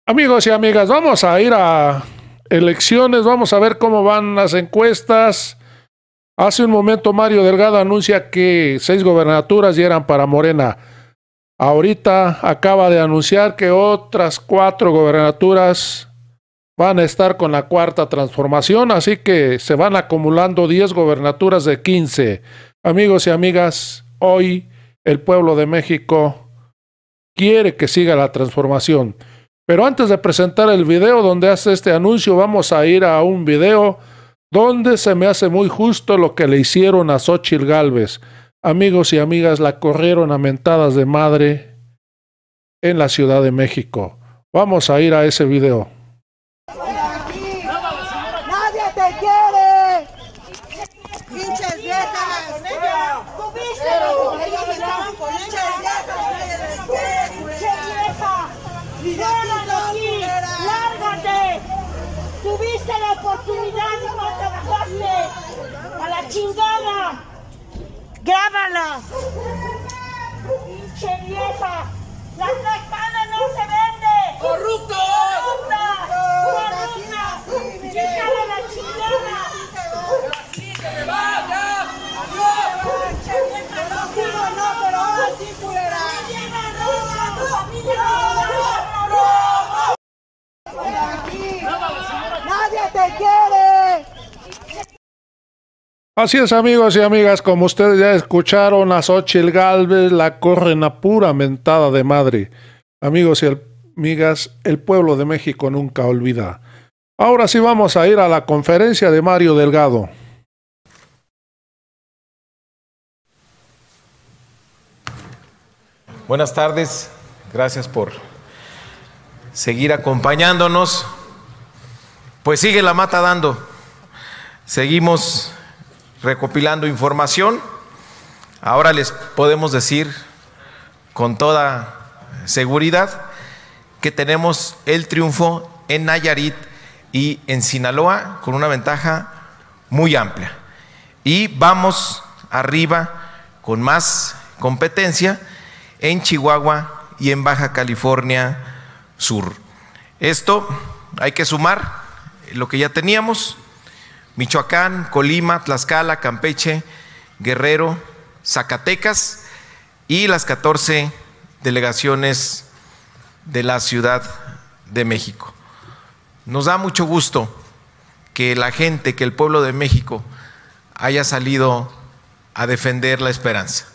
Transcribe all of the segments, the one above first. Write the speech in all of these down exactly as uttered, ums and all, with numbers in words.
Amigos y amigas, vamos a ir a elecciones, vamos a ver cómo van las encuestas. Hace un momento Mario Delgado anuncia que seis gobernaturas ya eran para Morena. Ahorita acaba de anunciar que otras cuatro gobernaturas van a estar con la cuarta transformación, así que se van acumulando diez gobernaturas de quince. Amigos y amigas, hoy el pueblo de México quiere que siga la transformación. Pero antes de presentar el video donde hace este anuncio, vamos a ir a un video donde se me hace muy justo lo que le hicieron a Xóchitl Gálvez. Amigos y amigas, la corrieron a mentadas de madre en la Ciudad de México. Vamos a ir a ese video. ¡Nadie te quiere! ¡Pinches viejas! ¡Tuviste la ellos estaban con ¡pinches viejas! ¡Pinche vieja! ¡Lárgate aquí! ¡Lárgate! ¡Tuviste la oportunidad y no trabajaste! ¡A la chingada! ¡Grábala! ¡Pinche vieja! ¡La tractada no se vende! ¡Corrupto! ¡Corrupta! ¡Corrupta! ¡Hija de la chingada! ¡Así que me vaya! ¡Adiós! ¡Pinche vieja! No digo no, pero ahora sí culera. ¡Familia roba! ¡Familia roba! ¡Nadie te quiere! Así es, amigos y amigas, como ustedes ya escucharon, a Xóchitl Gálvez la corren a pura mentada de madre. Amigos y amigas, el pueblo de México nunca olvida. Ahora sí vamos a ir a la conferencia de Mario Delgado. Buenas tardes, gracias por seguir acompañándonos. Pues sigue la mata dando. Seguimos recopilando información. Ahora les podemos decir con toda seguridad que tenemos el triunfo en Nayarit y en Sinaloa con una ventaja muy amplia. Y vamos arriba con más competencia en Chihuahua y en Baja California Sur. Esto hay que sumar lo que ya teníamos: Michoacán, Colima, Tlaxcala, Campeche, Guerrero, Zacatecas y las catorce delegaciones de la Ciudad de México. Nos da mucho gusto que la gente, que el pueblo de México haya salido a defender la esperanza,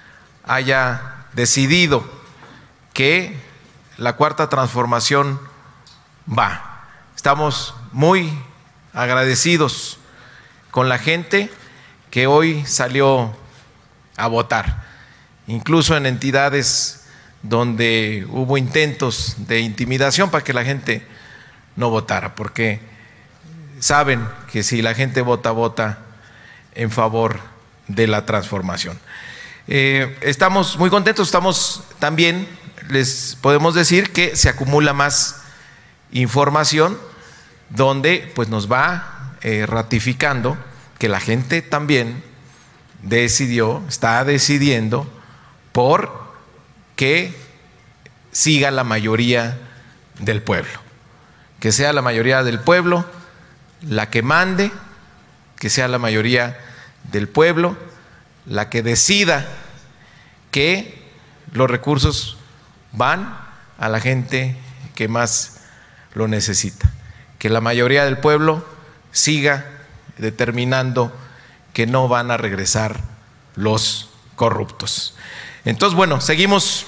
haya decidido que la cuarta transformación va. Estamos muy agradecidos con la gente que hoy salió a votar, incluso en entidades donde hubo intentos de intimidación para que la gente no votara, porque saben que si la gente vota, vota en favor de la transformación. Eh, estamos muy contentos, estamos también, les podemos decir que se acumula más información donde pues nos va eh, ratificando que la gente también decidió, está decidiendo por que siga la mayoría del pueblo, que sea la mayoría del pueblo la que mande, que sea la mayoría del pueblo la que decida que los recursos van a la gente que más lo necesita, que la mayoría del pueblo siga determinando que no van a regresar los corruptos. Entonces, bueno, seguimos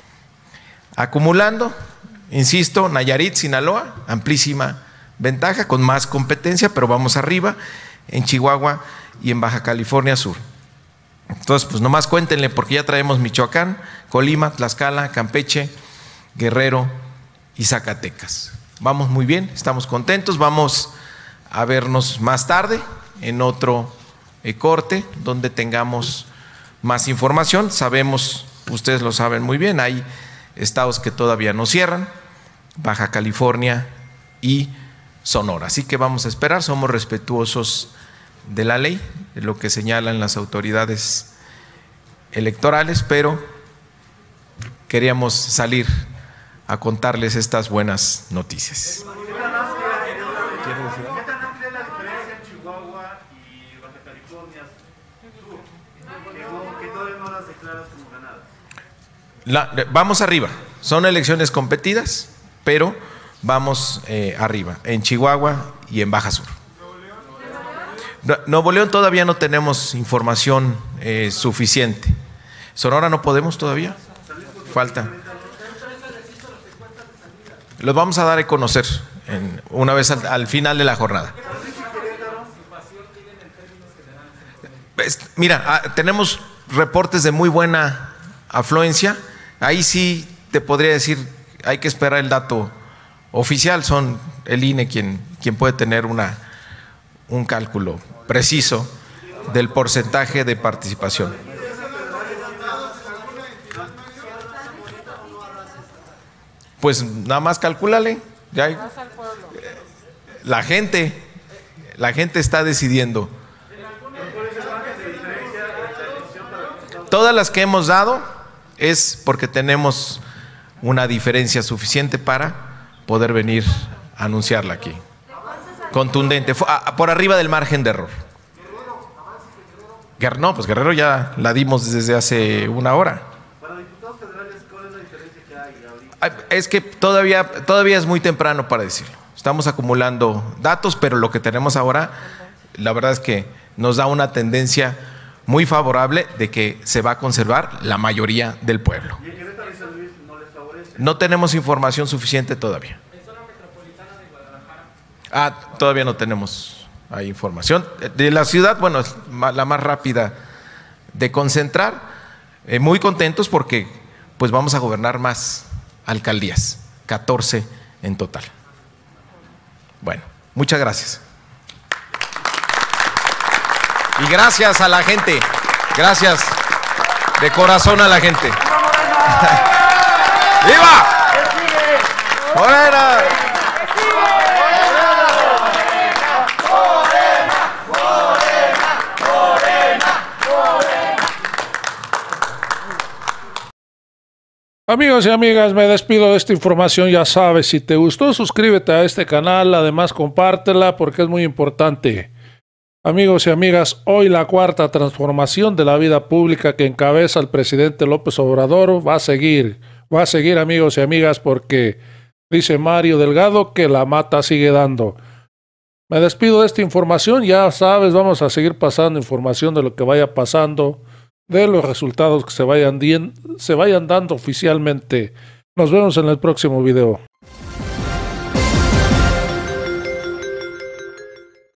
acumulando, insisto, Nayarit, Sinaloa, amplísima ventaja, con más competencia, pero vamos arriba en Chihuahua y en Baja California Sur. Entonces, pues nomás cuéntenle, porque ya traemos Michoacán, Colima, Tlaxcala, Campeche, Guerrero y Zacatecas. Vamos muy bien, estamos contentos, vamos a vernos más tarde en otro eh, corte donde tengamos más información. Sabemos, ustedes lo saben muy bien, hay estados que todavía no cierran, Baja California y Sonora. Así que vamos a esperar, somos respetuosos de la ley, de lo que señalan las autoridades electorales, pero queríamos salir a contarles estas buenas noticias. ¿Qué tan amplia es la diferencia en Chihuahua y Baja California Sur? Que, no, que todavía no las declaras como ganadas. La, vamos arriba. Son elecciones competidas, pero vamos eh, arriba, en Chihuahua y en Baja Sur. Nuevo León todavía no tenemos información eh, suficiente. Sonora no podemos todavía. Falta. Los vamos a dar a conocer en, una vez al, al final de la jornada. Es, mira, ah, tenemos reportes de muy buena afluencia. Ahí sí te podría decir, hay que esperar el dato oficial. Son el I N E quien, quien puede tener una, un cálculo preciso del porcentaje de participación. Pues nada más calcúlale, ya hay, la gente, la gente está decidiendo. Todas las que hemos dado es porque tenemos una diferencia suficiente para poder venir a anunciarla aquí. Contundente, por arriba del margen de error. No, pues Guerrero ya la dimos desde hace una hora. Para diputados federales, ¿cuál es la diferencia que hay ahorita? Es que todavía, todavía es muy temprano para decirlo. Estamos acumulando datos, pero lo que tenemos ahora, la verdad es que nos da una tendencia muy favorable de que se va a conservar la mayoría del pueblo. ¿Y en Querétaro y San Luis no les favorece? No tenemos información suficiente todavía. Ah, todavía no tenemos ahí información. De la ciudad, bueno, es la más rápida de concentrar. Eh, muy contentos porque pues vamos a gobernar más alcaldías, catorce en total. Bueno, muchas gracias. Y gracias a la gente, gracias de corazón a la gente. ¡Viva! ¡Morena! Amigos y amigas, me despido de esta información. Ya sabes, si te gustó, suscríbete a este canal. Además, compártela porque es muy importante. Amigos y amigas, hoy la cuarta transformación de la vida pública que encabeza el presidente López Obrador va a seguir. Va a seguir, amigos y amigas, porque dice Mario Delgado que la mata sigue dando. Me despido de esta información. Ya sabes, vamos a seguir pasando información de lo que vaya pasando, de los resultados que se vayan, se vayan dando oficialmente. Nos vemos en el próximo video.